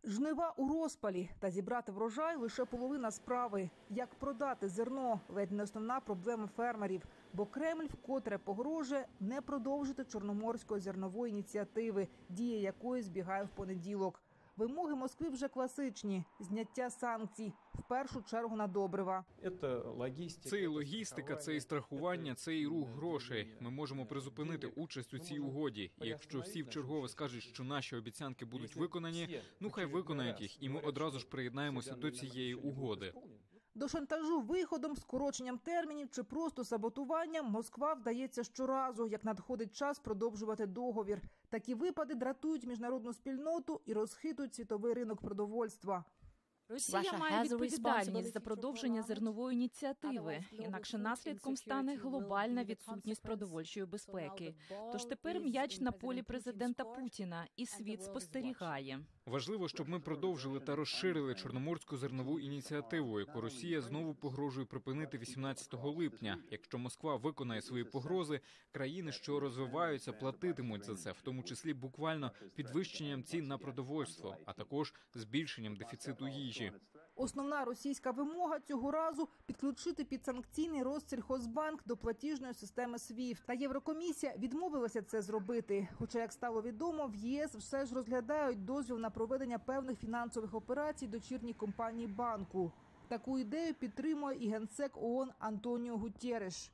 Жнива у розпалі, та зібрати врожай – лише половина справи. Як продати зерно – ледь не основна проблема фермерів. Бо Кремль вкотре погрожує не продовжити Чорноморської зернової ініціативи, дія якої збігає в понеділок. Вимоги Москви вже класичні – зняття санкцій, в першу чергу на добрива. Це і логістика, це і страхування, це і рух грошей. Ми можемо призупинити участь у цій угоді. І якщо всі вчергове скажуть, що наші обіцянки будуть виконані, ну хай виконають їх, і ми одразу ж приєднаємося до цієї угоди. До шантажу виходом, скороченням термінів чи просто саботуванням Москва вдається щоразу, як надходить час продовжувати договір. Такі випади дратують міжнародну спільноту і розхитують світовий ринок продовольства. Росія має відповідальність за продовження зернової ініціативи, інакше наслідком стане глобальна відсутність продовольчої безпеки. Тож тепер м'яч на полі президента Путіна, і світ спостерігає. Важливо, щоб ми продовжили та розширили Чорноморську зернову ініціативу, яку Росія знову погрожує припинити 18 липня. Якщо Москва виконає свої погрози, країни, що розвиваються, платитимуть за це, в тому числі буквально підвищенням цін на продовольство, а також збільшенням дефіциту їжі. Основна російська вимога цього разу – підключити підсанкційний Россельхозбанк до платіжної системи SWIFT. Та Єврокомісія відмовилася це зробити. Хоча, як стало відомо, в ЄС все ж розглядають дозвіл на проведення певних фінансових операцій дочірній компанії банку. Таку ідею підтримує і генсек ООН Антоніо Гутєреш.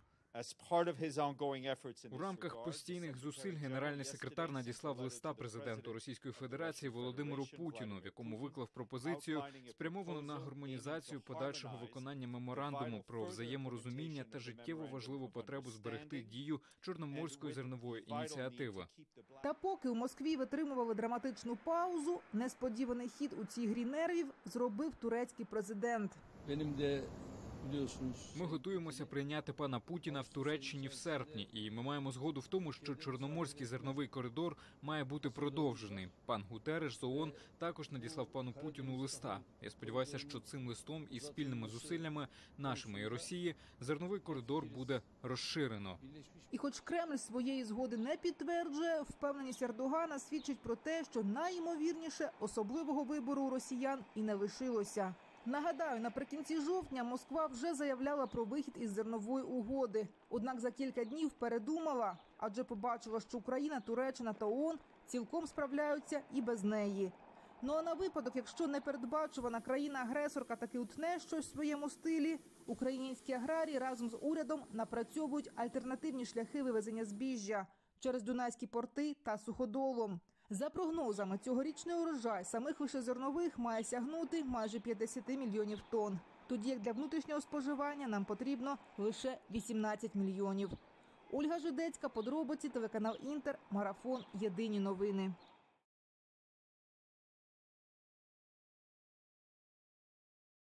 У рамках постійних зусиль генеральний секретар надіслав листа президенту Російської Федерації Володимиру Путіну, в якому виклав пропозицію, спрямовану на гармонізацію подальшого виконання меморандуму про взаєморозуміння та життєво важливу потребу зберегти дію Чорноморської зернової ініціативи. Та поки у Москві витримували драматичну паузу, несподіваний хід у цій грі нервів зробив турецький президент. Ми готуємося прийняти пана Путіна в Туреччині в серпні, і ми маємо згоду в тому, що Чорноморський зерновий коридор має бути продовжений. Пан Гутереш з ООН також надіслав пану Путіну листа. Я сподіваюся, що цим листом і спільними зусиллями нашими і Росії зерновий коридор буде розширено. І хоч Кремль своєї згоди не підтверджує, впевненість Ердогана свідчить про те, що найімовірніше особливого вибору у росіян і не лишилося. Нагадаю, наприкінці жовтня Москва вже заявляла про вихід із зернової угоди. Однак за кілька днів передумала, адже побачила, що Україна, Туреччина та ООН цілком справляються і без неї. Ну а на випадок, якщо непередбачувана країна-агресорка таки утне щось в своєму стилі, українські аграрії разом з урядом напрацьовують альтернативні шляхи вивезення збіжжя через Дунайські порти та суходолом. За прогнозами, цьогорічний урожай самих вишезернових має сягнути майже 50 мільйонів тонн. Тоді як для внутрішнього споживання нам потрібно лише 18 мільйонів. Ольга Жидецька, подробиці, телеканал Інтер, Марафон, Єдині новини.